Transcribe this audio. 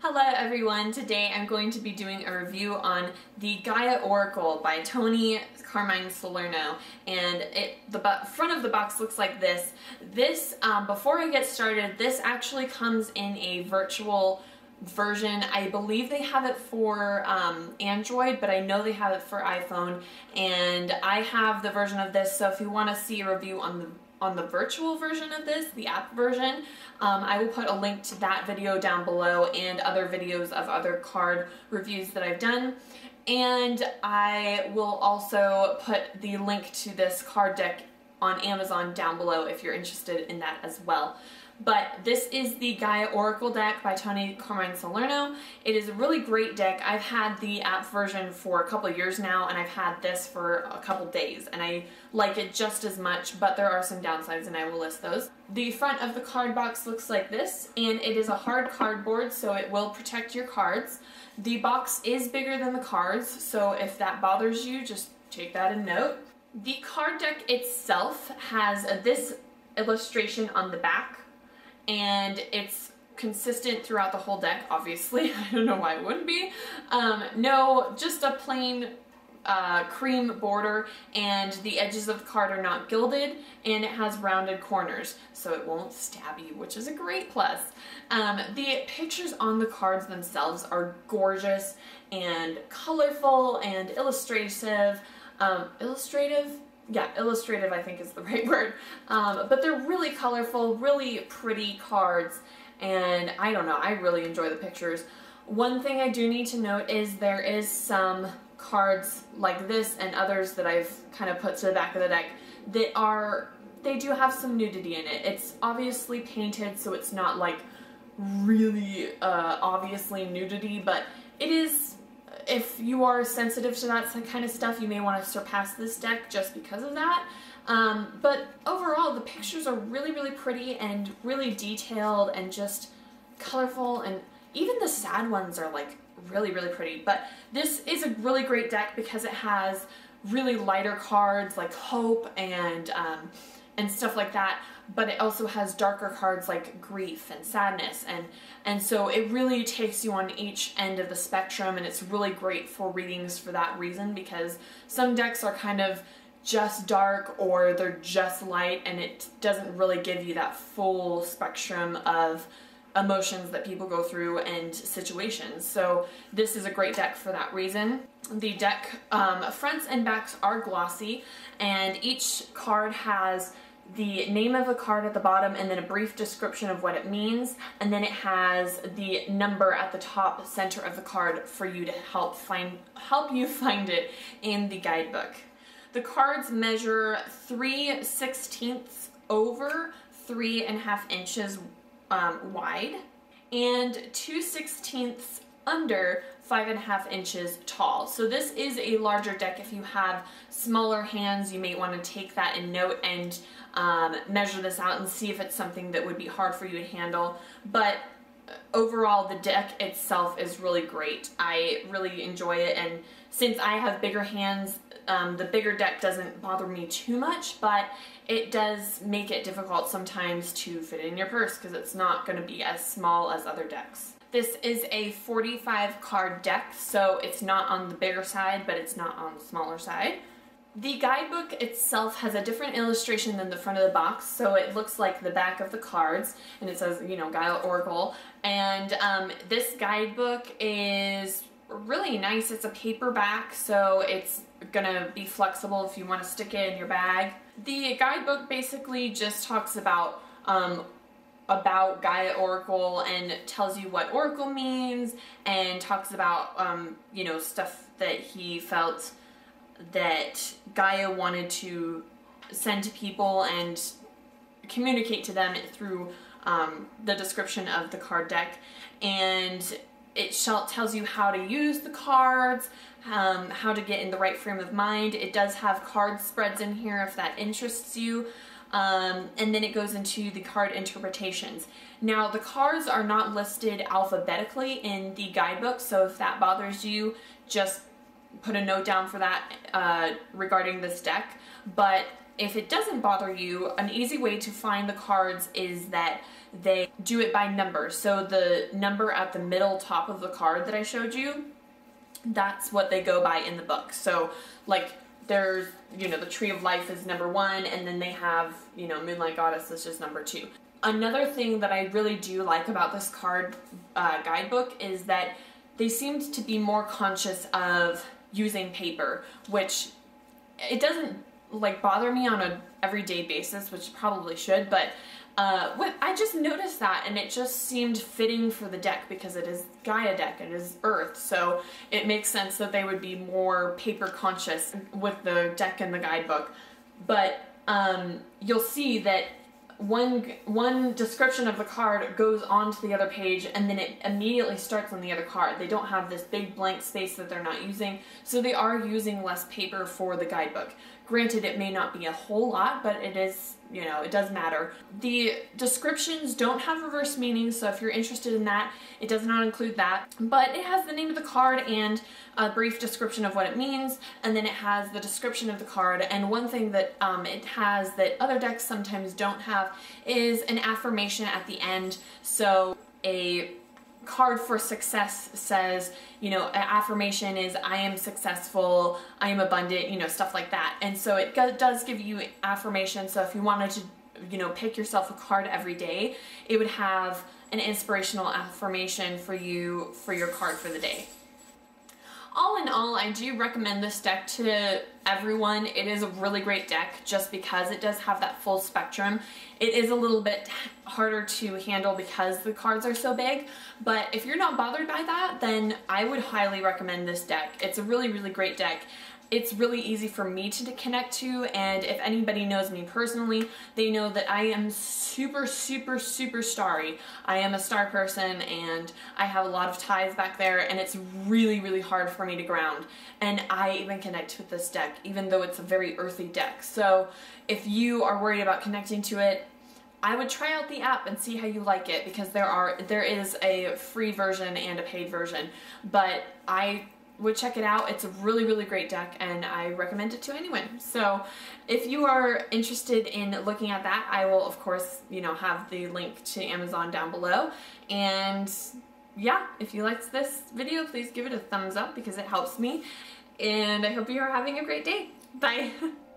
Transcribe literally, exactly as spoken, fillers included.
Hello everyone, today I'm going to be doing a review on the Gaia Oracle by Toni Carmine Salerno, and it, the front of the box looks like this. This, um, before I get started, this actually comes in a virtual version. I believe they have it for um, Android, but I know they have it for iPhone, and I have the version of this, so if you want to see a review on the on the virtual version of this, the app version, um, I will put a link to that video down below and other videos of other card reviews that I've done. And I will also put the link to this card deck on Amazon down below if you're interested in that as well. But this is the Gaia Oracle deck by Toni Carmine Salerno. It is a really great deck. I've had the app version for a couple of years now, and I've had this for a couple days, and I like it just as much, but there are some downsides, and I will list those. The front of the card box looks like this, and it is a hard cardboard, so it will protect your cards. The box is bigger than the cards, so if that bothers you, just take that in note. The card deck itself has a, this illustration on the back, and it's consistent throughout the whole deck, obviously. I don't know why it wouldn't be. Um, no, just a plain uh, cream border, and the edges of the card are not gilded, and it has rounded corners, so it won't stab you, which is a great plus. Um, the pictures on the cards themselves are gorgeous and colorful and illustrative. Um, illustrative? Yeah, illustrative I think is the right word. Um, but they're really colorful, really pretty cards, and I don't know, I really enjoy the pictures. One thing I do need to note is there is some cards like this and others that I've kind of put to the back of the deck that are, they do have some nudity in it. It's obviously painted, so it's not like really uh, obviously nudity, but it is. If you are sensitive to that kind of stuff, you may want to surpass this deck just because of that. Um, but overall, the pictures are really, really pretty and really detailed and just colorful, and even the sad ones are like really, really pretty. But this is a really great deck because it has really lighter cards like hope and um, and stuff like that, but it also has darker cards like grief and sadness, and and so it really takes you on each end of the spectrum, and it's really great for readings for that reason, because some decks are kind of just dark or they're just light, and it doesn't really give you that full spectrum of emotions that people go through and situations. So this is a great deck for that reason. The deck um, fronts and backs are glossy, and each card has the name of a card at the bottom and then a brief description of what it means, and then it has the number at the top center of the card for you to help find help you find it in the guidebook. The cards measure three sixteenths over three and a half inches um, wide and two sixteenths under five and a half inches tall. So this is a larger deck. If you have smaller hands, you may want to take that in note and um, measure this out and see if it's something that would be hard for you to handle. But overall, the deck itself is really great. I really enjoy it, and since I have bigger hands, um, the bigger deck doesn't bother me too much, but it does make it difficult sometimes to fit in your purse because it's not going to be as small as other decks. This is a forty-five card deck, so it's not on the bigger side, but it's not on the smaller side. The guidebook itself has a different illustration than the front of the box, so it looks like the back of the cards, and it says, you know, Gaia Oracle. And um, this guidebook is really nice. It's a paperback, so it's gonna be flexible if you want to stick it in your bag. The guidebook basically just talks about um, about Gaia Oracle and tells you what Oracle means, and talks about um, you know, stuff that he felt that Gaia wanted to send to people and communicate to them through um, the description of the card deck. And it shall, tells you how to use the cards, um, how to get in the right frame of mind. It does have card spreads in here if that interests you. Um, and then it goes into the card interpretations. Now, the cards are not listed alphabetically in the guidebook, so if that bothers you, just put a note down for that uh, regarding this deck. But if it doesn't bother you, an easy way to find the cards is that they do it by number. So the number at the middle top of the card that I showed you, that's what they go by in the book. So like there's, you know, the Tree of Life is number one, and then they have, you know, Moonlight Goddess is just number two. Another thing that I really do like about this card uh, guidebook is that they seemed to be more conscious of using paper, which it doesn't like bother me on a everyday basis, which it probably should, but uh, what, I just noticed that, and it just seemed fitting for the deck because it is Gaia deck, it is Earth, so it makes sense that they would be more paper conscious with the deck and the guidebook. But um, you'll see that one one description of the card goes on to the other page, and then it immediately starts on the other card. They don't have this big blank space that they're not using, so they are using less paper for the guidebook. Granted, it may not be a whole lot, but it is, you know, it does matter. The descriptions don't have reverse meanings, so if you're interested in that, it does not include that. But it has the name of the card and a brief description of what it means, and then it has the description of the card. And one thing that um, it has that other decks sometimes don't have is an affirmation at the end. So a card for success says, you know, an affirmation is I am successful, I am abundant, you know, stuff like that. And so it does give you affirmation. So if you wanted to, you know, pick yourself a card every day, it would have an inspirational affirmation for you for your card for the day. All in all, I do recommend this deck to everyone. It is a really great deck just because it does have that full spectrum. It is a little bit harder to handle because the cards are so big, but if you're not bothered by that, then I would highly recommend this deck. It's a really, really great deck. It's really easy for me to connect to, and if anybody knows me personally, they know that I am super, super, super starry. I am a star person, and I have a lot of ties back there, and it's really, really hard for me to ground. And I even connect with this deck, even though it's a very earthy deck. So if you are worried about connecting to it, I would try out the app and see how you like it, because there are there is a free version and a paid version, but I would check it out. It's a really, really great deck, and I recommend it to anyone. So if you are interested in looking at that, I will of course, you know, have the link to Amazon down below. And yeah, if you liked this video, please give it a thumbs up because it helps me. And I hope you are having a great day. Bye.